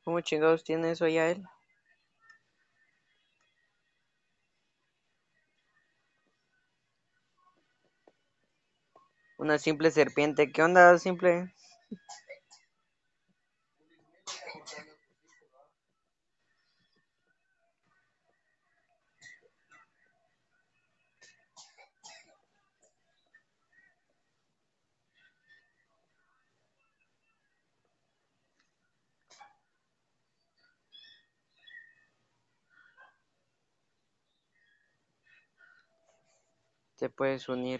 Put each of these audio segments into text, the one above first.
¿Cómo chingados tiene eso ya él? Una simple serpiente. ¿Qué onda, simple? Te puedes unir.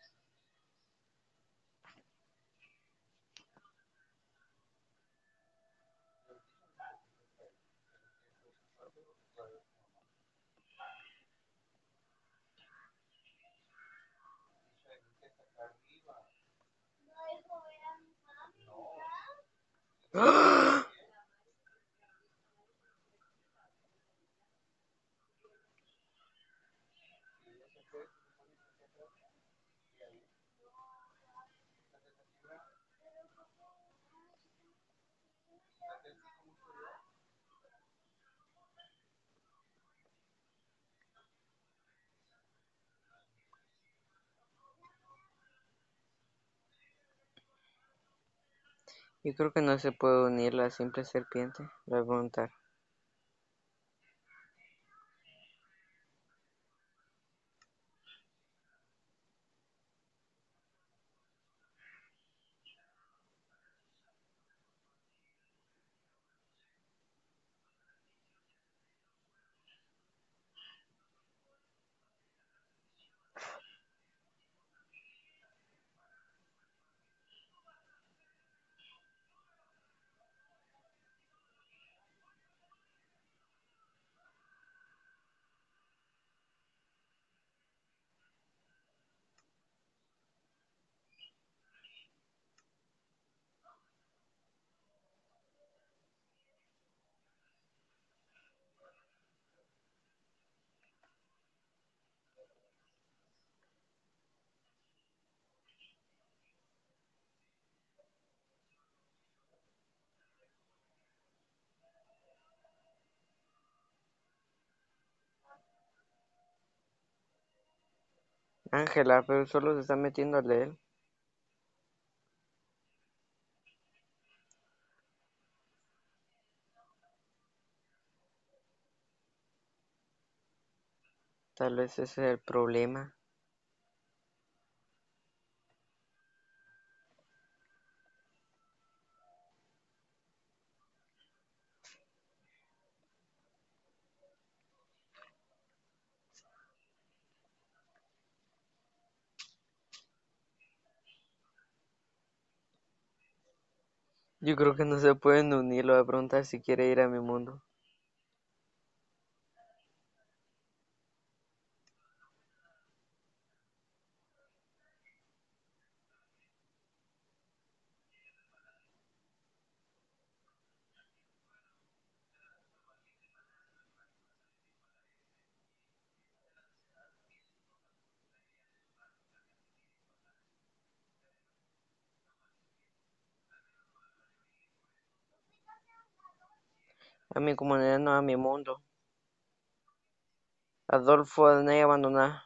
¡Ah! Yo creo que no se puede unir la simple serpiente. Voy a preguntar. Ángela, pero solo se está metiendo al de él. Tal vez ese es el problema. Yo creo que no se pueden unir. Le voy a preguntar si quiere ir a mi mundo. A mi comunidad, no a mi mundo. Adolfo, Adonai, abandonar.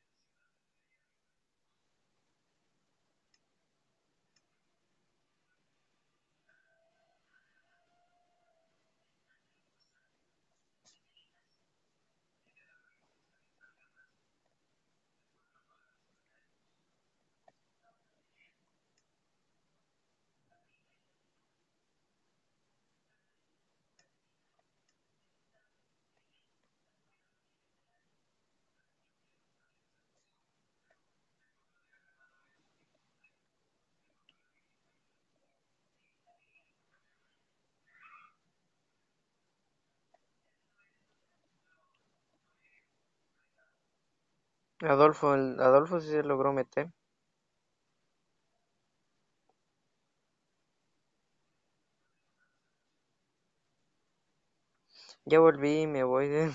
Adolfo sí se logró meter. Ya volví y me voy de...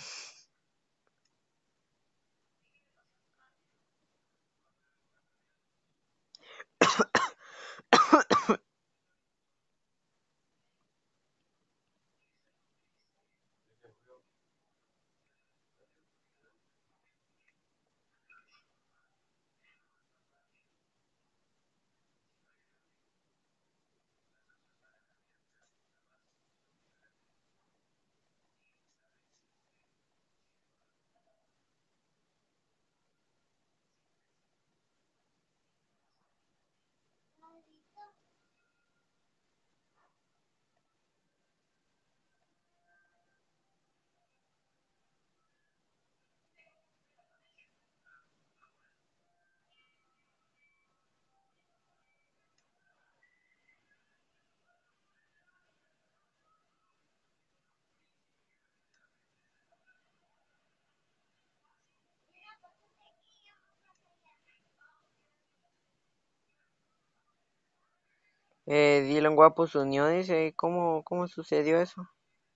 Dylan Guapo se unió, dice, ¿cómo sucedió eso?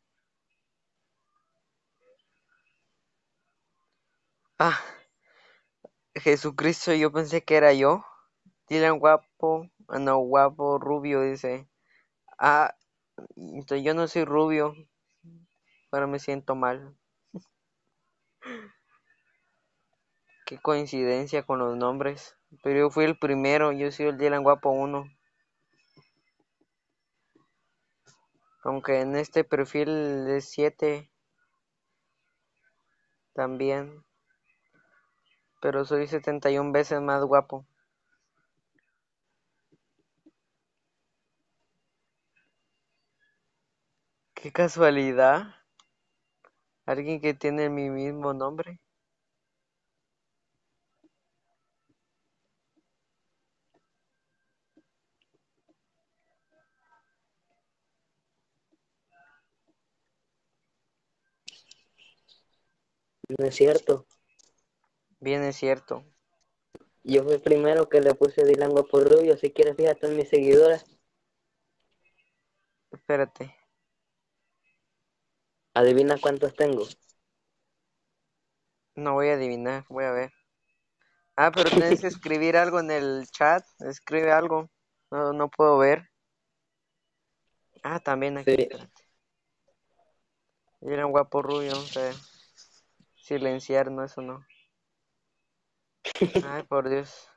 Ah, Jesucristo, yo pensé que era yo. Dylan Guapo, no, Guapo Rubio, dice. Ah, entonces yo no soy rubio, pero me siento mal. Qué coincidencia con los nombres. Pero yo fui el primero, yo soy el Dylan Guapo 1. Aunque en este perfil de 7 también. Pero soy 71 veces más guapo. Qué casualidad. Alguien que tiene mi mismo nombre. No es cierto. Bien es cierto. Yo fui el primero que le puse Dylan Guapo Rubio. Si quieres, fíjate en mis seguidores. Espérate. Adivina cuántos tengo. No voy a adivinar. Voy a ver. Ah, pero tienes que escribir algo en el chat. Escribe algo. No puedo ver. Ah, también aquí, Sí. espérate. Era un guapo rubio, vamos a ver. Silenciar, no, eso no. Ay, por Dios.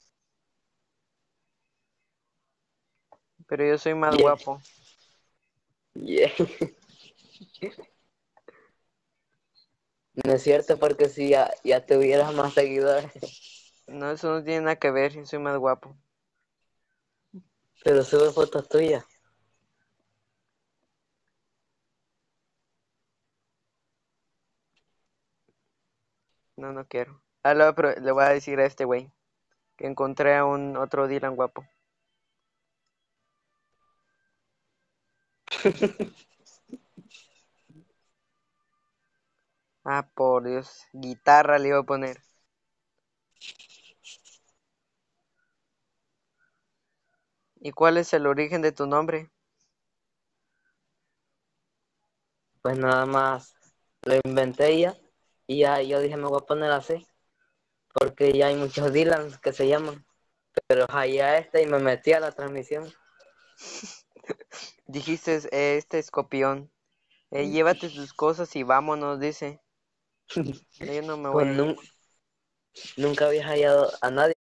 Pero yo soy más Yeah. guapo. Yeah. No es cierto porque si ya tuvieras más seguidores. No, eso no tiene nada que ver. Yo soy más guapo. Pero sube fotos tuyas. No quiero. Ah, pero le voy a decir a este güey que encontré a un otro Dylan guapo. Ah, por Dios. Guitarra le iba a poner. ¿Y cuál es el origen de tu nombre? Pues nada más lo inventé ya. Y ya yo dije, me voy a poner así. Porque ya hay muchos Dylan que se llaman. Pero hallé y me metí a la transmisión. Dijiste, este escopión. Llévate tus cosas y vámonos, dice. Yo no me voy Pues a ir. nunca había hallado a nadie.